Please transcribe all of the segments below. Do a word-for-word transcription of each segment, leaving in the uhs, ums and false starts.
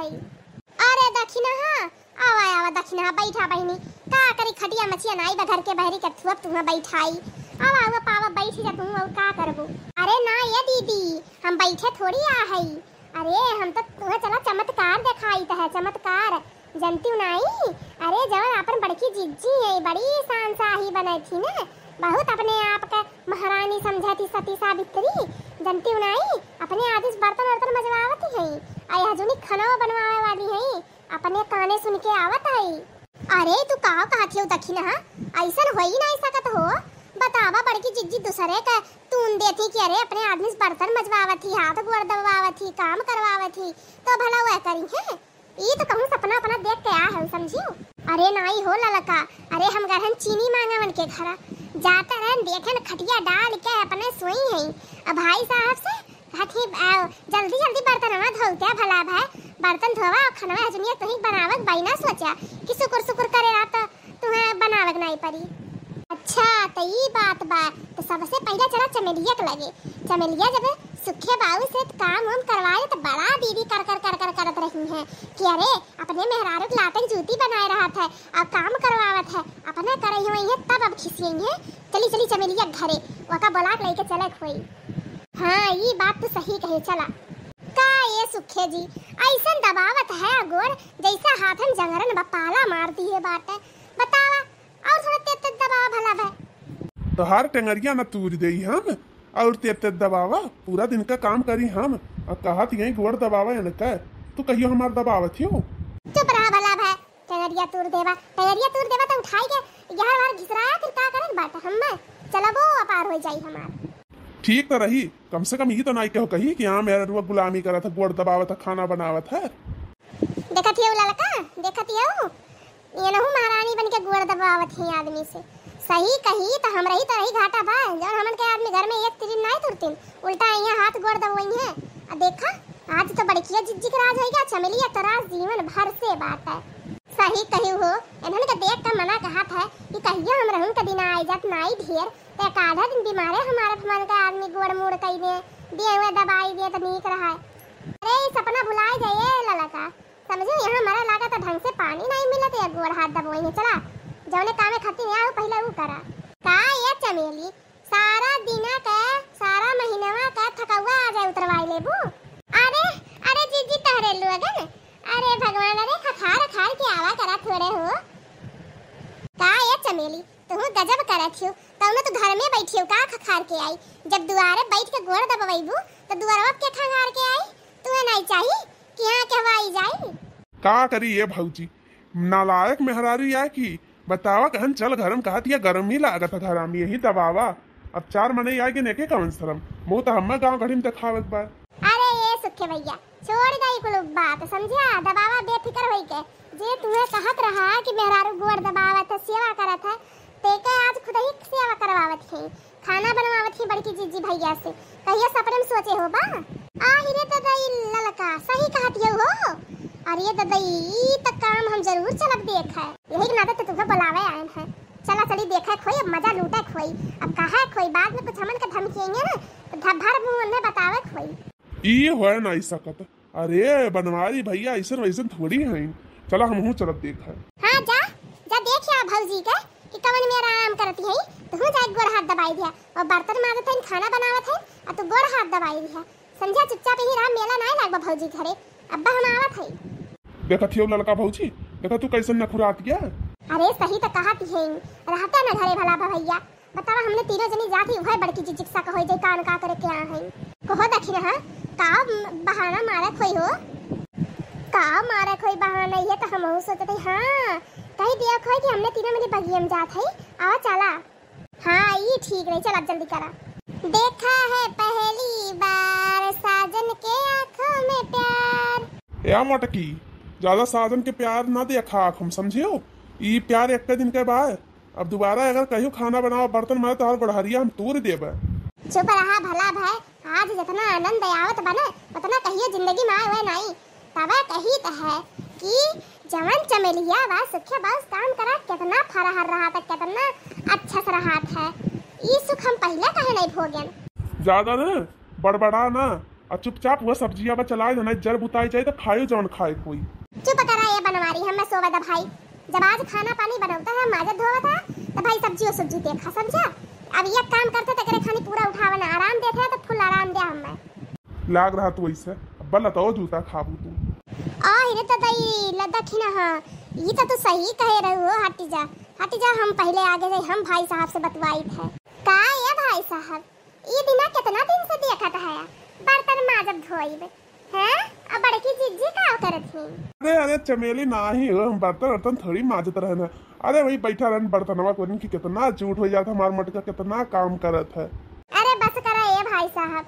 है। अरे दक्षिणा हाँ आवा आवा दक्षिणा बैठा बहनी का करी खटिया मछिया नाई बघर के बहरी के थुप तुम्हें बैठाई आवा आवा पावा बैठ जा तुम और का करबो। अरे ना ये दीदी हम बैठे थोड़ी आ है। अरे हम तो तुम्हें चला चमत्कार दिखाई है चमत्कार जनती नहीं। अरे जब अपन बड़की जिज्जी है बड़ी शान शाही बने थी ना बहुत अपने आप का महारानी समझती सती सावित्री जनती नहीं अपने आदिश बर्तन वर्तन मजवावती है आई हजूनी खाना बनवावे वाली है अपने काने सुन के आवत है। अरे तू का कहती हो दक्षिणा ऐसा हो ही नहीं सकत हो बतावा बड़की जिज्जी दूसरे का तून देती कि अरे अपने आदमी बर्तन मजवावती हाथ गोड़ दबावती काम करवावती तो भला वह करी है ये तो कहूँ सपना अपना देख के आ है समझियो। अरे नाई हो ललका अरे हम गहन चीनी मांगा मन के घरा जाता रहे देखे न खटिया डाल के अपने सोई है अब भाई साहब से कहती जल्दी जल्दी बर्तन धोते भला भाई बर्तन धोवा और खनवा जुनिया तुही बनावक बाई ना सोचा कि सुकुर सुकुर करे रात तुम्हें बनावक नहीं पड़ी। अच्छा तो ये बात बा तो सबसे पहले चला चमेलिया के लगे चमेलिया जब सुखे बाबू से काम वाम करवाए तो बड़ा दीदी कर कर कर कर करत रही है कि अरे अपने मेहरारू लातक जूती बनाए रहा था अब काम करवावत है अपने कर रही है तब अब खिसियई है चली चली चमेलिया घरे वका बोला लेके चले खोई। हाँ ये बात तो सही कहे चला का ये सुखे जी ऐसा दबावत है गोर जैसा हाथन जंगरन बपाला मारती है बात बतावा और थोड़ा तेज तेज दबावा भला भाई तो हर टेंगरिया न तूर देई हम और तेज तेज दबावा पूरा दिन का काम करी हम अब कहा यही गोड़ दबावा है न तू कहियो हमार दबावत हो। चुप रहा भला भाई टेंगरिया तूर देवा टेंगरिया तूर देवा तो उठाई के यार बार घिसराया फिर का करन बात हम चलो वो अपार हो जाई हमार ठीक तो रही कम से कम ये तो नहीं कहो कही कि हाँ मेरा रुआ गुलामी करा था गोड़ दबावा था खाना बनावा था। देखत हो ललका देखत हो ये नहु महारानी बन के गोड़ दबावत है आदमी से सही कही तो हम रही तो रही घाटा बा जब हमन के आदमी घर में एक तीन नहीं तुरतीन उल्टा यहाँ हाथ गोड़ दबोई है आ देखा आज तो बड़किया जिज्जी के राज होगा चमेलिया तो राज जीवन भर से बात है सही कही हो इन्होंने के देख कर मना कहा था कि कहियो हम रहूं का दिन आई जात नाई ढेर ते आधा दिन बीमारे हमारे मन का आदमी गोड़ मोड़ कई दे दिए हुए दवाई दे तो नीक रहा है। अरे सपना भुलाए जाए ललका समझो यहाँ हमारा लागा तो ढंग से पानी नहीं मिला तो गोड़ हाथ दबोई है चला जौने कामे खाती है पहले वो करा का ये चमेली सारा दिन का सारा महीनवा का थकवा आ जाए उतरवाई लेबू। अरे अरे जीजी तहरे लोगन अरे भगवान अरे खखार खार के आवा करा थोड़े हो का ये चमेली तुम गजब करत हो तौने तो घर में बैठी हो का खखार के आई जब दुआरे बैठ के गोड़ दबवाईबू तो दुआरवा के खखार के आई तुम्हें नहीं चाहिए कि यहाँ कहवाई जाए का करी ये भौजी नालायक मेहरारू या की बतावा कहन चल घरम कहा दिया गरम ही लागत था घर में यही दबावा अब चार मने आए के नेके कवन शरम मुंह तो हम गांव घड़ी में दिखावत बा। अरे ये सुखे भैया छोड़ दई कुल बात समझा दबावा बेफिक्र होई के जे तुम्हें कहत रहा कि मेहरारू गोड़ दबावत है सेवा करत है तेके आज खुद ही सेवा करवावत है खाना बनवावत है बड़की जीजी भैया से कहियो सपने में सोचे हो बा आ हिरे तो दई ललका सही कहती हो अरे ददई ई तक काम हम जरूर चलब देख है यही नाते तो तुझे बुलावे आए हैं चला चली देखा खोई अब मजा लूटा खोई अब कहा खोई बाद में कुछ हमन के धमकिएंगे ना तो धब्भर मुंह में बतावे खोई ये होए नहीं सकत अरे बनवारी भैया ऐसा वैसा थोड़ी है चला हम हूं चलत देखा। हां जा जा देखिया भौजी के कि कवन में आराम करती है तो हो जाए गोड़ हाथ दबाई दिया और बर्तन मारत है खाना बनावत है और तू गोड़ हाथ दबाई दिया समझा चुपचाप ही रहा मेला नहीं लागबा भौजी घरे अब्बा हम आवत है देखा थियो लड़का भौजी देखा तू कैसे नखुरात गया। अरे सही तो कहा थी रहता ना घरे भला भैया बतावा हमने तीनों जनी जाती है बड़की जिजिक्सा का होई जाए कान का करे क्या है कहो दखिन हां का बहाना मारे खोई हो का मारे खोई बहाना ये तो हम हो सोचते हां कहीं दिया खोई कि हमने तीनों मिली बगिया में जात है आवा चला हां ये ठीक नहीं चल अब जल्दी करा देखा है पहली बार साजन के आंखों में प्यार या मटकी ज्यादा साजन के प्यार ना देखा आँख हम समझियो ये प्यार एक दिन के बाद अब दोबारा अगर कहियो खाना बनाओ बर्तन मारे तो और बढ़िया हम तूर देबे। चुप रहा भला भाई आज जितना आनंद आवत बने उतना कहियो जिंदगी में आवे नहीं तबे कही तो है कि जवन चमेलिया बा सुखे बस काम करा कितना फरहर रहा था कितना अच्छा से रहा था ये सुख हम पहले कहे नहीं भोगन ज्यादा ना बड़बड़ा ना और चुपचाप वह सब्जिया बा चलाए देना, जड़ बुताई जाए तो खायो जवन खाए कोई। चुप करा ये बनवारी, हम मैं सोवा दा भाई। जब आज खाना पानी बनौता है, माजत धोवा था, तो भाई सब्जी और सब्जी देखा, समझा? अब ये काम करते तो करे खानी पूरा उठावना, आराम देते हैं तो फुल आराम दे हम मैं। लाग रहा तू ऐसे, बल तो जूता खाबू तू। आ हिरे तो दई लद्दा खिना हां, ये तो तू सही कहे रहे हो। हटी जा, हटी जा, हम पहले आगे जाए, हम भाई साहब से बतवाई थे। का ये भाई साहब, ये दिना कितना दिन से देखा था, बर्तन माजब धोइबे हैं? अब बड़की जिज्जी का करत थी। अरे अरे चमेली ना ही हो, हम बर्तन बर्तन थोड़ी माजत रहना। अरे वही बैठा रहन बर्तनवा को की कितना झूठ हो जाता, हमार मटका कितना काम करत है। अरे बस करा ये भाई साहब।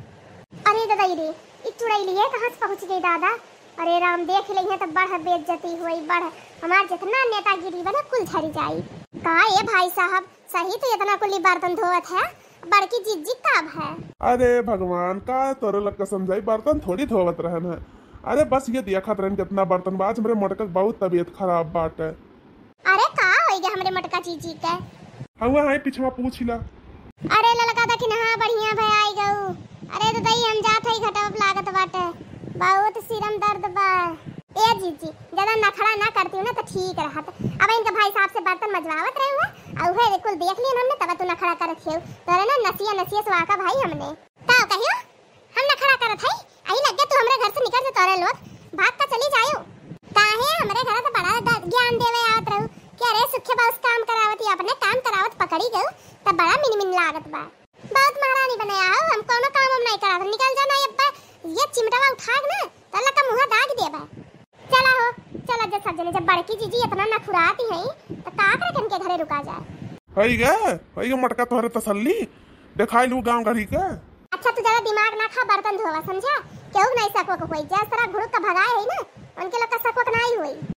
अरे दादा रे, ई चुड़ैली है कहां से पहुंच गई दादा? अरे राम, देख ले तो बढ़ बेइज्जती हुई, बढ़ हमार जितना नेतागिरी बना कुल झरी जाई। का ये भाई साहब सही तो इतना कुली बर्तन धोवत है, बड़की जिज्जी कब है? अरे भगवान का तोरे लग समझाई, बर्तन थोड़ी धोवत रहन है। अरे बस ये देखत रहन कितना बर्तन बाज, मेरे मटका बहुत तबीयत खराब बात है। अरे का हो गया हमरे मटका चीची के? हुआ है पिछवा पूछ ला। अरे ललका दा कि नहा बढ़िया भई आई गऊ। अरे तो दई हम जात हई घटव लागत बाटे, बहुत सिरम दर्द बा। ए जीजी ज्यादा नखड़ा ना करती हूं ना तो ठीक रहत। अब इनके भाई साहब से बर्तन मजवावत रहे हुए और हे कुल देख लिए हमने, तब तू नखड़ा करत हेउ। तोरे ना नसिया नसिया सवाका भाई हमने का कहियो हम नखड़ा करत हई। आई लग गया तू हमरे घर से निकल से, तोरे लोग भाग का चली जायो। काहे हमरे घर से बड़ा ज्ञान देवे आवत रहू कि अरे सुखे बस काम करावत, या अपने काम करावत पकड़ी गऊ तब बड़ा मिन मिन लागत बा। बहुत महारानी बने आओ, हम कोनो काम हम नहीं करात, निकल जाना। ये ये चिमटावा उठा ना तो अल्लाह का मुंह दाग देबा। चला हो चला, जब सब जने जब बड़की जीजी इतना नखुराती हैं तो का करे कन के घरे रुका जाए। हई गे हई गे मटका तोहरे तसल्ली दिखाई लू गांव घड़ी के। अच्छा तू ज्यादा दिमाग ना खा, बर्तन धोवा, समझा? केहू नहीं सको कोई, जैस तरह घुड़क का भगाए है ना, उनके लोग का सको नहीं हुई।